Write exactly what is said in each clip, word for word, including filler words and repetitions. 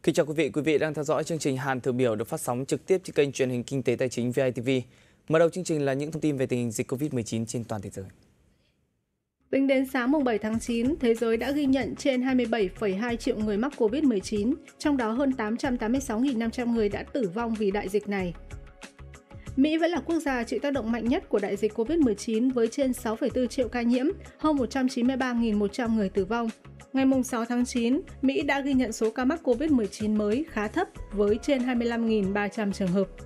Kính chào quý vị, quý vị đang theo dõi chương trình Hàn Thử Biểu được phát sóng trực tiếp trên kênh truyền hình Kinh tế Tài chính vê i tê vê. Mở đầu chương trình là những thông tin về tình hình dịch Covid mười chín trên toàn thế giới. Tính đến sáng mùng bảy tháng chín, thế giới đã ghi nhận trên hai mươi bảy phẩy hai triệu người mắc Covid mười chín, trong đó hơn tám trăm tám mươi sáu nghìn năm trăm người đã tử vong vì đại dịch này. Mỹ vẫn là quốc gia chịu tác động mạnh nhất của đại dịch Covid mười chín với trên sáu phẩy bốn triệu ca nhiễm, hơn một trăm chín mươi ba nghìn một trăm người tử vong. Ngày sáu tháng chín, Mỹ đã ghi nhận số ca mắc Covid mười chín mới khá thấp với trên hai mươi lăm nghìn ba trăm trường hợp.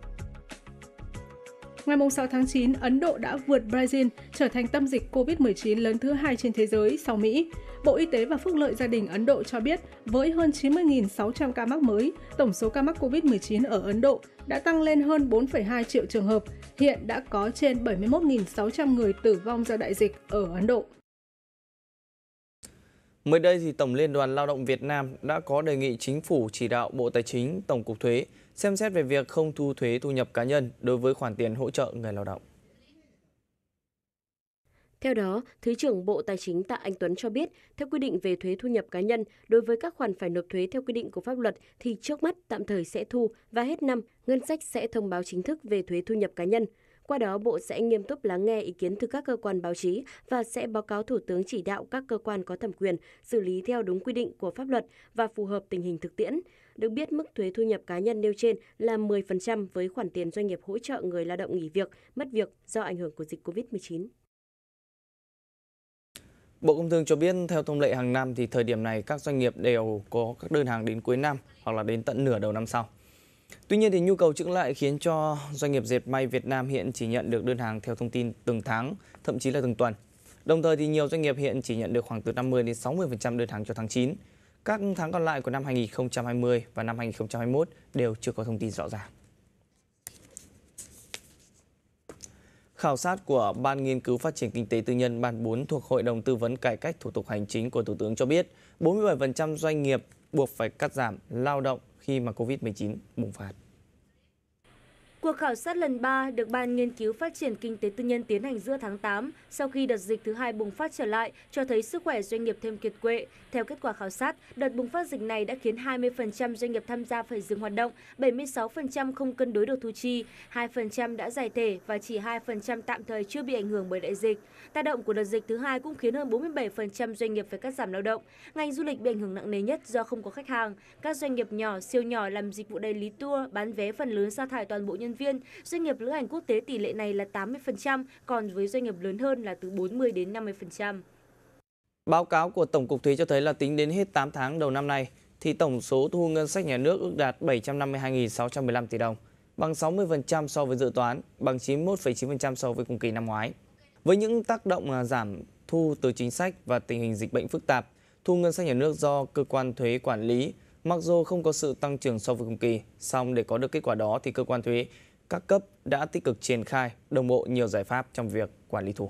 Ngày sáu tháng chín, Ấn Độ đã vượt Brazil trở thành tâm dịch Covid mười chín lớn thứ hai trên thế giới sau Mỹ. Bộ Y tế và Phúc lợi gia đình Ấn Độ cho biết với hơn chín mươi nghìn sáu trăm ca mắc mới, tổng số ca mắc Covid mười chín ở Ấn Độ đã tăng lên hơn bốn phẩy hai triệu trường hợp. Hiện đã có trên bảy mươi mốt nghìn sáu trăm người tử vong do đại dịch ở Ấn Độ. Mới đây thì Tổng Liên đoàn Lao động Việt Nam đã có đề nghị Chính phủ chỉ đạo Bộ Tài chính, Tổng cục Thuế xem xét về việc không thu thuế thu nhập cá nhân đối với khoản tiền hỗ trợ người lao động. Theo đó, Thứ trưởng Bộ Tài chính Tạ Anh Tuấn cho biết, theo quy định về thuế thu nhập cá nhân, đối với các khoản phải nộp thuế theo quy định của pháp luật thì trước mắt tạm thời sẽ thu và hết năm, ngân sách sẽ thông báo chính thức về thuế thu nhập cá nhân. Qua đó, Bộ sẽ nghiêm túc lắng nghe ý kiến từ các cơ quan báo chí và sẽ báo cáo Thủ tướng chỉ đạo các cơ quan có thẩm quyền xử lý theo đúng quy định của pháp luật và phù hợp tình hình thực tiễn. Được biết, mức thuế thu nhập cá nhân nêu trên là mười phần trăm với khoản tiền doanh nghiệp hỗ trợ người lao động nghỉ việc, mất việc do ảnh hưởng của dịch Covid mười chín. Bộ Công Thương cho biết theo thông lệ hàng năm thì thời điểm này các doanh nghiệp đều có các đơn hàng đến cuối năm hoặc là đến tận nửa đầu năm sau. Tuy nhiên thì nhu cầu chững lại khiến cho doanh nghiệp dệt may Việt Nam hiện chỉ nhận được đơn hàng theo thông tin từng tháng, thậm chí là từng tuần. Đồng thời thì nhiều doanh nghiệp hiện chỉ nhận được khoảng từ năm mươi đến sáu mươi phần trăm đơn hàng cho tháng chín. Các tháng còn lại của năm hai nghìn không trăm hai mươi và năm hai nghìn không trăm hai mươi mốt đều chưa có thông tin rõ ràng. Khảo sát của Ban Nghiên cứu Phát triển Kinh tế Tư nhân Ban bốn thuộc Hội đồng Tư vấn Cải cách Thủ tục Hành chính của Thủ tướng cho biết bốn mươi bảy phần trăm doanh nghiệp buộc phải cắt giảm lao động khi mà Covid mười chín bùng phát. Cuộc khảo sát lần ba được Ban Nghiên cứu Phát triển Kinh tế Tư nhân tiến hành giữa tháng tám sau khi đợt dịch thứ hai bùng phát trở lại cho thấy sức khỏe doanh nghiệp thêm kiệt quệ. Theo kết quả khảo sát, đợt bùng phát dịch này đã khiến hai mươi phần trăm doanh nghiệp tham gia phải dừng hoạt động, bảy mươi sáu phần trăm không cân đối được thu chi, hai phần trăm đã giải thể và chỉ hai phần trăm tạm thời chưa bị ảnh hưởng bởi đại dịch. Tác động của đợt dịch thứ hai cũng khiến hơn bốn mươi bảy phần trăm doanh nghiệp phải cắt giảm lao động. Ngành du lịch bị ảnh hưởng nặng nề nhất do không có khách hàng. Các doanh nghiệp nhỏ, siêu nhỏ làm dịch vụ đại lý tour, bán vé phần lớn sa thải toàn bộ nhân viên. Doanh nghiệp lữ hành quốc tế tỷ lệ này là tám mươi phần trăm, còn với doanh nghiệp lớn hơn là từ bốn mươi đến năm mươi phần trăm. Báo cáo của Tổng cục Thuế cho thấy là tính đến hết tám tháng đầu năm nay thì tổng số thu ngân sách nhà nước ước đạt bảy trăm năm mươi hai nghìn sáu trăm mười lăm tỷ đồng, bằng sáu mươi phần trăm so với dự toán, bằng chín mươi mốt phẩy chín phần trăm so với cùng kỳ năm ngoái. Với những tác động giảm thu từ chính sách và tình hình dịch bệnh phức tạp, thu ngân sách nhà nước do cơ quan thuế quản lý mặc dù không có sự tăng trưởng so với cùng kỳ, song để có được kết quả đó thì cơ quan thuế các cấp đã tích cực triển khai đồng bộ nhiều giải pháp trong việc quản lý thu.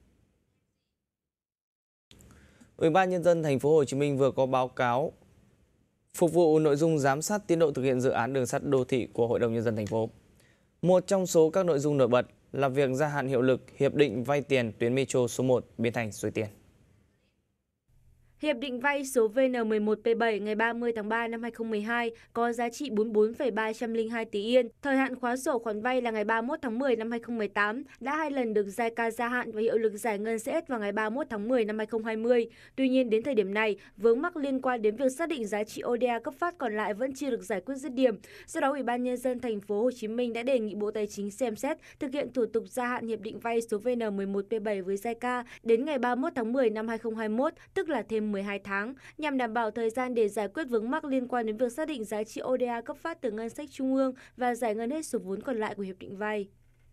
Ủy ban Nhân dân Thành phố Hồ Chí Minh vừa có báo cáo phục vụ nội dung giám sát tiến độ thực hiện dự án đường sắt đô thị của Hội đồng Nhân dân thành phố. Một trong số các nội dung nổi bật là việc gia hạn hiệu lực hiệp định vay tiền tuyến metro số một Bến Thành - Suối Tiên. Hiệp định vay số V N mười một P bảy ngày ba mươi tháng ba năm hai nghìn không trăm mười hai có giá trị bốn mươi bốn phẩy ba không hai tỷ yên. Thời hạn khóa sổ khoản vay là ngày ba mươi mốt tháng mười năm hai nghìn không trăm mười tám, đã hai lần được gi ca gia hạn và hiệu lực giải ngân sẽ hết vào ngày ba mươi mốt tháng mười năm hai nghìn không trăm hai mươi. Tuy nhiên đến thời điểm này, vướng mắc liên quan đến việc xác định giá trị O D A cấp phát còn lại vẫn chưa được giải quyết dứt điểm. Do đó, Ủy ban Nhân dân Thành phố Hồ Chí Minh đã đề nghị Bộ Tài chính xem xét thực hiện thủ tục gia hạn hiệp định vay số V N mười một P bảy với gi ca đến ngày ba mươi mốt tháng mười năm hai nghìn không trăm hai mươi mốt, tức là thêm mười hai tháng, nhằm đảm bảo thời gian để giải quyết vướng mắc liên quan đến việc xác định giá trị O D A cấp phát từ ngân sách trung ương và giải ngân hết số vốn còn lại của hiệp định vay.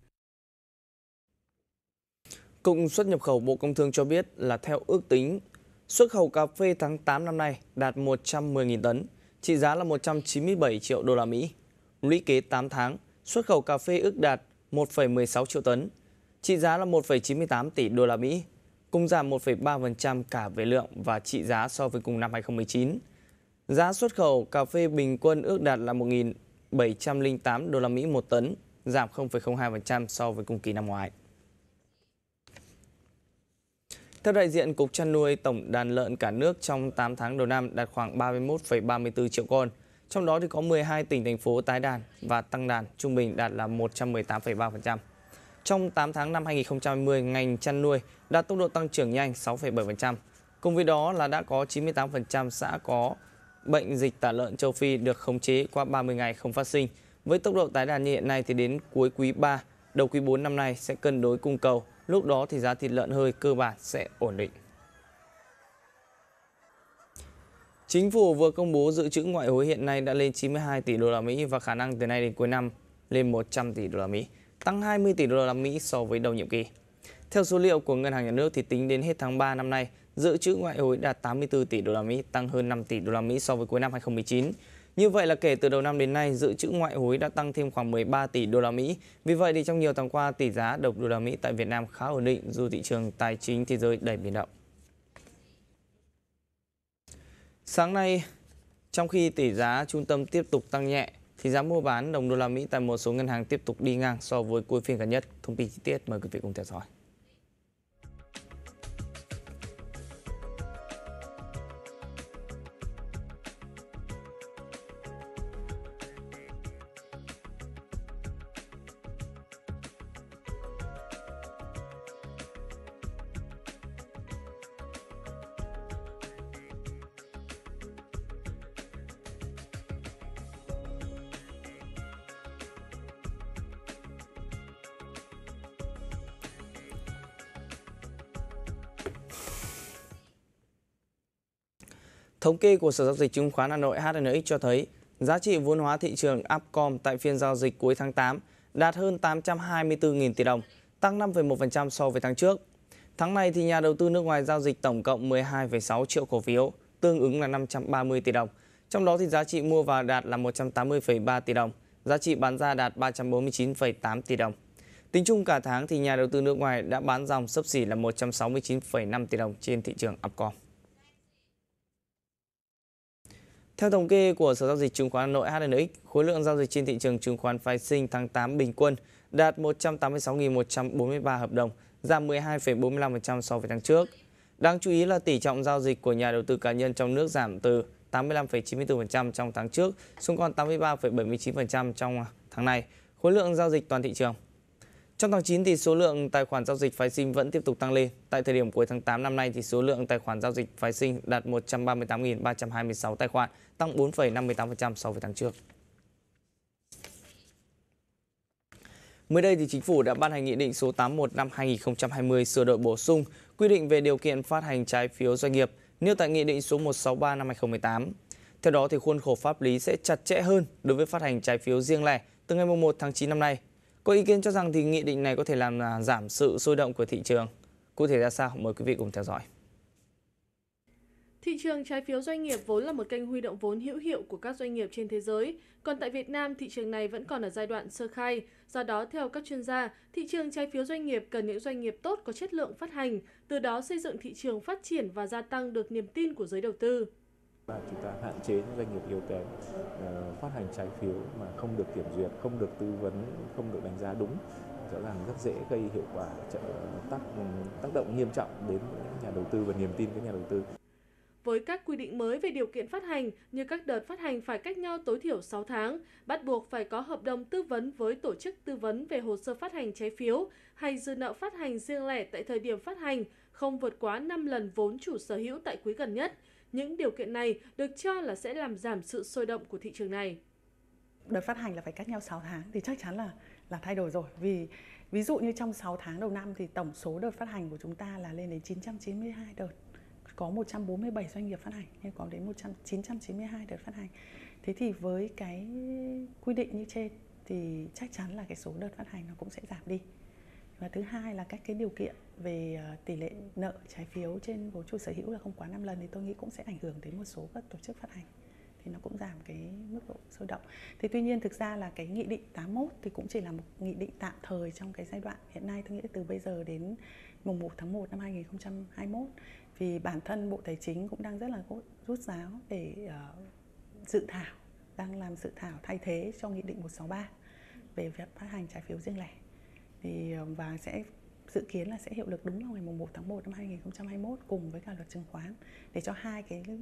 Cục xuất nhập khẩu Bộ Công Thương cho biết là theo ước tính, xuất khẩu cà phê tháng tám năm nay đạt một trăm mười nghìn tấn, trị giá là một trăm chín mươi bảy triệu đô la Mỹ. Lũy kế tám tháng, xuất khẩu cà phê ước đạt một phẩy mười sáu triệu tấn, trị giá là một phẩy chín mươi tám tỷ đô la Mỹ, cùng giảm một phẩy ba phần trăm cả về lượng và trị giá so với cùng năm hai nghìn không trăm mười chín. Giá xuất khẩu cà phê bình quân ước đạt là một nghìn bảy trăm lẻ tám đô la Mỹ một tấn, giảm không phẩy không hai phần trăm so với cùng kỳ năm ngoái. Theo đại diện Cục Chăn nuôi, tổng đàn lợn cả nước trong tám tháng đầu năm đạt khoảng ba mươi mốt phẩy ba mươi tư triệu con, Trong đó thì có mười hai tỉnh thành phố tái đàn và tăng đàn trung bình đạt là một trăm mười tám phẩy ba phần trăm. Trong tám tháng năm hai nghìn không trăm hai mươi, ngành chăn nuôi đạt tốc độ tăng trưởng nhanh sáu phẩy bảy phần trăm. Cùng với đó là đã có chín mươi tám phần trăm xã có bệnh dịch tả lợn châu Phi được khống chế qua ba mươi ngày không phát sinh. Với tốc độ tái đàn như hiện nay thì đến cuối quý ba, đầu quý bốn năm nay sẽ cân đối cung cầu. Lúc đó thì giá thịt lợn hơi cơ bản sẽ ổn định. Chính phủ vừa công bố dự trữ ngoại hối hiện nay đã lên chín mươi hai tỷ đô la Mỹ và khả năng từ nay đến cuối năm lên một trăm tỷ đô la Mỹ, tăng hai mươi tỷ đô la Mỹ so với đầu nhiệm kỳ. Theo số liệu của Ngân hàng Nhà nước thì tính đến hết tháng ba năm nay, dự trữ ngoại hối đạt tám mươi tư tỷ đô la Mỹ, tăng hơn năm tỷ đô la Mỹ so với cuối năm hai nghìn không trăm mười chín. Như vậy là kể từ đầu năm đến nay, dự trữ ngoại hối đã tăng thêm khoảng mười ba tỷ đô la Mỹ. Vì vậy thì trong nhiều tháng qua, tỷ giá đồng đô la Mỹ tại Việt Nam khá ổn định dù thị trường tài chính thế giới đầy biến động. Sáng nay, trong khi tỷ giá trung tâm tiếp tục tăng nhẹ, thì giá mua bán đồng đô la Mỹ tại một số ngân hàng tiếp tục đi ngang so với cuối phiên gần nhất. Thông tin chi tiết mời quý vị cùng theo dõi. Thống kê của Sở Giao dịch Chứng khoán Hà Nội H N X cho thấy giá trị vốn hóa thị trường Upcom tại phiên giao dịch cuối tháng tám đạt hơn tám trăm hai mươi tư nghìn tỷ đồng, tăng năm phẩy một phần trăm so với tháng trước. Tháng này thì nhà đầu tư nước ngoài giao dịch tổng cộng mười hai phẩy sáu triệu cổ phiếu, tương ứng là năm trăm ba mươi tỷ đồng. Trong đó thì giá trị mua vào đạt là một trăm tám mươi phẩy ba tỷ đồng, giá trị bán ra đạt ba trăm bốn mươi chín phẩy tám tỷ đồng. Tính chung cả tháng thì nhà đầu tư nước ngoài đã bán dòng xấp xỉ là một trăm sáu mươi chín phẩy năm tỷ đồng trên thị trường Upcom. Theo thống kê của Sở Giao dịch Chứng khoán Hà Nội H N X, khối lượng giao dịch trên thị trường chứng khoán phái sinh tháng tám bình quân đạt một trăm tám mươi sáu nghìn một trăm bốn mươi ba hợp đồng, giảm mười hai phẩy bốn mươi lăm phần trăm so với tháng trước. Đáng chú ý là tỷ trọng giao dịch của nhà đầu tư cá nhân trong nước giảm từ tám mươi lăm phẩy chín mươi tư phần trăm trong tháng trước xuống còn tám mươi ba phẩy bảy mươi chín phần trăm trong tháng này. Khối lượng giao dịch toàn thị trường. Trong tháng chín thì số lượng tài khoản giao dịch phái sinh vẫn tiếp tục tăng lên. Tại thời điểm cuối tháng tám năm nay thì số lượng tài khoản giao dịch phái sinh đạt một trăm ba mươi tám nghìn ba trăm hai mươi sáu tài khoản, tăng bốn phẩy năm mươi tám phần trăm so với tháng trước. Mới đây thì Chính phủ đã ban hành Nghị định số tám mươi mốt năm hai nghìn không trăm hai mươi sửa đổi bổ sung quy định về điều kiện phát hành trái phiếu doanh nghiệp nêu tại Nghị định số một trăm sáu mươi ba năm hai nghìn không trăm mười tám. Theo đó thì khuôn khổ pháp lý sẽ chặt chẽ hơn đối với phát hành trái phiếu riêng lẻ từ ngày mùng một tháng chín năm nay. Có ý kiến cho rằng thì nghị định này có thể làm giảm sự sôi động của thị trường. Cụ thể ra sao? Mời quý vị cùng theo dõi. Thị trường trái phiếu doanh nghiệp vốn là một kênh huy động vốn hữu hiệu của các doanh nghiệp trên thế giới. Còn tại Việt Nam, thị trường này vẫn còn ở giai đoạn sơ khai. Do đó, theo các chuyên gia, thị trường trái phiếu doanh nghiệp cần những doanh nghiệp tốt có chất lượng phát hành, từ đó xây dựng thị trường phát triển và gia tăng được niềm tin của giới đầu tư. Và chúng ta hạn chế những doanh nghiệp yếu kém uh, phát hành trái phiếu mà không được kiểm duyệt, không được tư vấn, không được đánh giá đúng, rõ ràng rất dễ gây hiệu quả tác tác động nghiêm trọng đến nhà đầu tư và niềm tin của nhà đầu tư. Với các quy định mới về điều kiện phát hành như các đợt phát hành phải cách nhau tối thiểu sáu tháng, bắt buộc phải có hợp đồng tư vấn với tổ chức tư vấn về hồ sơ phát hành trái phiếu hay dư nợ phát hành riêng lẻ tại thời điểm phát hành, không vượt quá năm lần vốn chủ sở hữu tại quý gần nhất. Những điều kiện này được cho là sẽ làm giảm sự sôi động của thị trường này. Đợt phát hành là phải cách nhau sáu tháng thì chắc chắn là là thay đổi rồi. Vì ví dụ như trong sáu tháng đầu năm thì tổng số đợt phát hành của chúng ta là lên đến chín trăm chín mươi hai đợt. Có một trăm bốn mươi bảy doanh nghiệp phát hành nhưng có đến chín trăm chín mươi hai đợt phát hành. Thế thì với cái quy định như trên thì chắc chắn là cái số đợt phát hành nó cũng sẽ giảm đi. Và thứ hai là các cái điều kiện về tỷ lệ nợ trái phiếu trên vốn chủ sở hữu là không quá năm lần thì tôi nghĩ cũng sẽ ảnh hưởng đến một số các tổ chức phát hành. Thì nó cũng giảm cái mức độ sôi động. Thế tuy nhiên thực ra là cái nghị định tám mươi mốt thì cũng chỉ là một nghị định tạm thời trong cái giai đoạn hiện nay, tôi nghĩ từ bây giờ đến mùng một tháng một năm hai nghìn không trăm hai mươi mốt. Vì bản thân Bộ Tài chính cũng đang rất là rút ráo để uh, dự thảo, đang làm dự thảo thay thế cho Nghị định một trăm sáu mươi ba về việc phát hành trái phiếu riêng lẻ. Thì, và sẽ dự kiến là sẽ hiệu lực đúng vào ngày mùng một tháng một năm hai nghìn không trăm hai mươi mốt cùng với cả luật chứng khoán để cho hai cái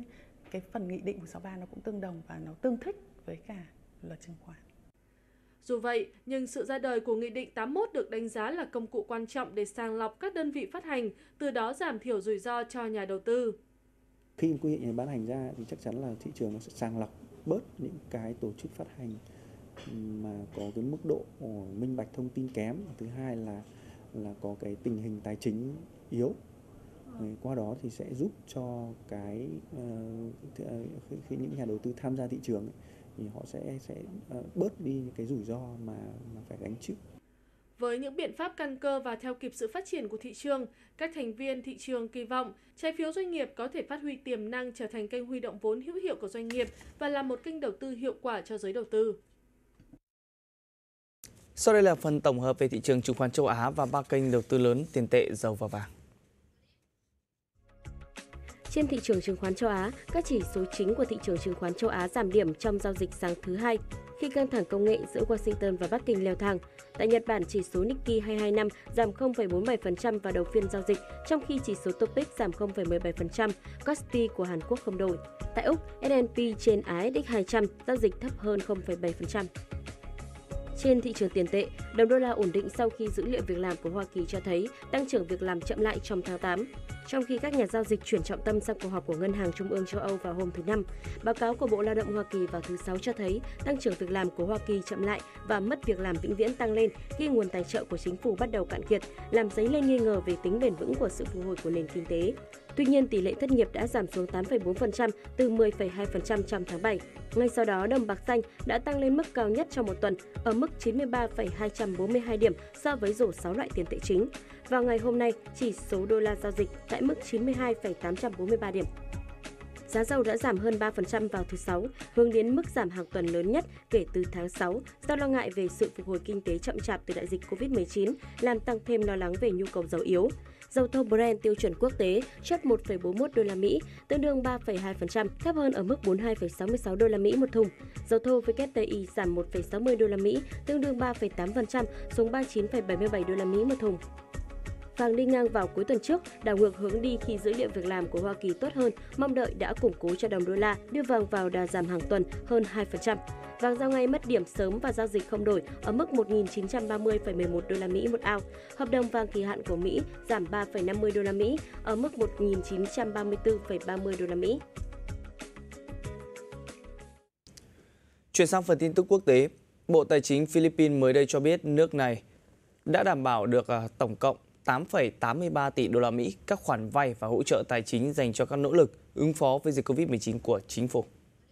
cái phần nghị định một sáu ba nó cũng tương đồng và nó tương thích với cả luật chứng khoán. Dù vậy, nhưng sự ra đời của Nghị định tám mươi mốt được đánh giá là công cụ quan trọng để sàng lọc các đơn vị phát hành, từ đó giảm thiểu rủi ro cho nhà đầu tư. Khi quy định này ban hành ra thì chắc chắn là thị trường nó sẽ sàng lọc bớt những cái tổ chức phát hành mà có cái mức độ minh bạch thông tin kém. Thứ hai là là có cái tình hình tài chính yếu. Qua đó thì sẽ giúp cho cái uh, khi những nhà đầu tư tham gia thị trường ấy, thì họ sẽ sẽ uh, bớt đi những cái rủi ro mà mà phải gánh chịu. Với những biện pháp căn cơ và theo kịp sự phát triển của thị trường, các thành viên thị trường kỳ vọng trái phiếu doanh nghiệp có thể phát huy tiềm năng trở thành kênh huy động vốn hữu hiệu của doanh nghiệp và là một kênh đầu tư hiệu quả cho giới đầu tư. Sau đây là phần tổng hợp về thị trường chứng khoán châu Á và ba kênh đầu tư lớn tiền tệ, dầu và vàng. Trên thị trường chứng khoán châu Á, các chỉ số chính của thị trường chứng khoán châu Á giảm điểm trong giao dịch sáng thứ hai khi căng thẳng công nghệ giữa Washington và Bắc Kinh leo thang. Tại Nhật Bản, chỉ số Nikkei hai hai năm giảm không phẩy bốn mươi bảy phần trăm vào đầu phiên giao dịch, trong khi chỉ số Topix giảm không phẩy mười bảy phần trăm, Kospi của Hàn Quốc không đổi. Tại Úc, ét and pê trên a ét ích hai trăm giao dịch thấp hơn không phẩy bảy phần trăm. Trên thị trường tiền tệ, đồng đô la ổn định sau khi dữ liệu việc làm của Hoa Kỳ cho thấy tăng trưởng việc làm chậm lại trong tháng tám. Trong khi các nhà giao dịch chuyển trọng tâm sang cuộc họp của Ngân hàng Trung ương châu Âu vào hôm thứ Năm, báo cáo của Bộ Lao động Hoa Kỳ vào thứ Sáu cho thấy tăng trưởng việc làm của Hoa Kỳ chậm lại và mất việc làm vĩnh viễn tăng lên khi nguồn tài trợ của chính phủ bắt đầu cạn kiệt, làm dấy lên nghi ngờ về tính bền vững của sự phục hồi của nền kinh tế. Tuy nhiên, tỷ lệ thất nghiệp đã giảm xuống tám phẩy bốn phần trăm từ mười phẩy hai phần trăm trong tháng bảy. Ngay sau đó, đồng bạc xanh đã tăng lên mức cao nhất trong một tuần ở mức chín mươi ba phẩy hai trăm bốn mươi hai điểm so với rổ sáu loại tiền tệ chính. Vào ngày hôm nay, chỉ số đô la giao dịch tại mức chín mươi hai phẩy tám trăm bốn mươi ba điểm. Giá dầu đã giảm hơn ba phần trăm vào thứ Sáu, hướng đến mức giảm hàng tuần lớn nhất kể từ tháng sáu do lo ngại về sự phục hồi kinh tế chậm chạp từ đại dịch Covid mười chín, làm tăng thêm lo lắng về nhu cầu dầu yếu. Dầu thô Brent tiêu chuẩn quốc tế chốt một phẩy bốn mươi mốt đô la Mỹ, tương đương ba phẩy hai phần trăm, thấp hơn ở mức bốn mươi hai phẩy sáu mươi sáu đô la Mỹ một thùng. Dầu thô vê kép tê i giảm một phẩy sáu mươi đô la Mỹ, tương đương ba phẩy tám phần trăm, xuống ba mươi chín phẩy bảy mươi bảy đô la Mỹ một thùng. Vàng đi ngang vào cuối tuần trước, đảo ngược hướng đi khi dữ liệu việc làm của Hoa Kỳ tốt hơn, mong đợi đã củng cố cho đồng đô la, đưa vàng vào đà giảm hàng tuần hơn hai phần trăm. Vàng giao ngay mất điểm sớm và giao dịch không đổi ở mức một nghìn chín trăm ba mươi phẩy mười một đô la Mỹ một ounce. Hợp đồng vàng kỳ hạn của Mỹ giảm ba phẩy năm mươi đô la Mỹ ở mức một nghìn chín trăm ba mươi tư phẩy ba mươi đô la Mỹ. Chuyển sang phần tin tức quốc tế, Bộ Tài chính Philippines mới đây cho biết nước này đã đảm bảo được tổng cộng tám phẩy tám mươi ba tỷ đô la Mỹ các khoản vay và hỗ trợ tài chính dành cho các nỗ lực ứng phó với dịch Covid mười chín của chính phủ.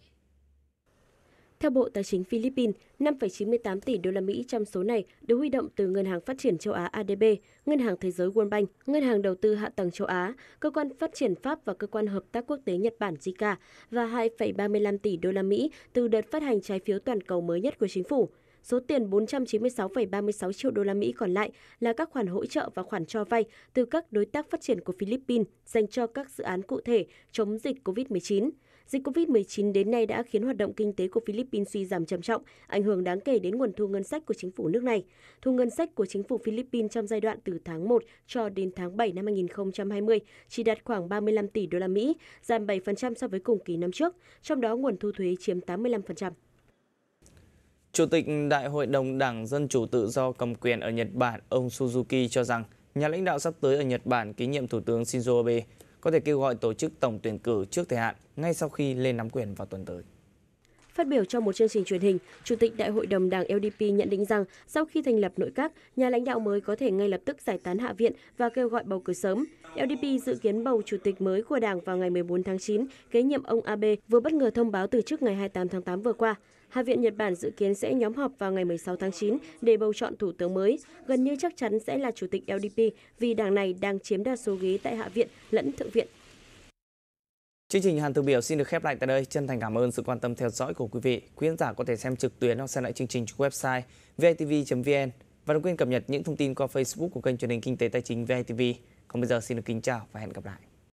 Theo Bộ Tài chính Philippines, năm phẩy chín mươi tám tỷ đô la Mỹ trong số này được huy động từ Ngân hàng Phát triển châu Á a đê bê, Ngân hàng Thế giới World Bank, Ngân hàng Đầu tư Hạ tầng châu Á, Cơ quan Phát triển Pháp và Cơ quan Hợp tác Quốc tế Nhật Bản gi ca a và hai phẩy ba mươi lăm tỷ đô la Mỹ từ đợt phát hành trái phiếu toàn cầu mới nhất của chính phủ. Số tiền bốn trăm chín mươi sáu phẩy ba mươi sáu triệu đô la Mỹ còn lại là các khoản hỗ trợ và khoản cho vay từ các đối tác phát triển của Philippines dành cho các dự án cụ thể chống dịch Covid mười chín. Dịch Covid mười chín đến nay đã khiến hoạt động kinh tế của Philippines suy giảm trầm trọng, ảnh hưởng đáng kể đến nguồn thu ngân sách của chính phủ nước này. Thu ngân sách của chính phủ Philippines trong giai đoạn từ tháng một cho đến tháng bảy năm hai nghìn không trăm hai mươi chỉ đạt khoảng ba mươi lăm tỷ đô la Mỹ, giảm bảy phần trăm so với cùng kỳ năm trước, trong đó nguồn thu thuế chiếm tám mươi lăm phần trăm. Chủ tịch Đại hội đồng Đảng Dân Chủ Tự do cầm quyền ở Nhật Bản, ông Suzuki cho rằng nhà lãnh đạo sắp tới ở Nhật Bản kế nhiệm Thủ tướng Shinzo Abe có thể kêu gọi tổ chức tổng tuyển cử trước thời hạn ngay sau khi lên nắm quyền vào tuần tới. Phát biểu trong một chương trình truyền hình, Chủ tịch Đại hội đồng Đảng lờ đê pê nhận định rằng sau khi thành lập nội các, nhà lãnh đạo mới có thể ngay lập tức giải tán Hạ viện và kêu gọi bầu cử sớm. lờ đê pê dự kiến bầu chủ tịch mới của đảng vào ngày mười bốn tháng chín, kế nhiệm ông Abe vừa bất ngờ thông báo từ chức ngày hai mươi tám tháng tám vừa qua. Hạ viện Nhật Bản dự kiến sẽ nhóm họp vào ngày mười sáu tháng chín để bầu chọn thủ tướng mới, gần như chắc chắn sẽ là chủ tịch lờ đê pê vì đảng này đang chiếm đa số ghế tại Hạ viện lẫn Thượng viện. Chương trình Hàn Thực Biểu xin được khép lại tại đây. Chân thành cảm ơn sự quan tâm theo dõi của quý vị. Quý khán giả có thể xem trực tuyến hoặc xem lại chương trình trên website v i t v chấm v n và đừng quên cập nhật những thông tin qua Facebook của kênh truyền hình Kinh tế Tài chính vê i tê vê. Còn bây giờ xin được kính chào và hẹn gặp lại.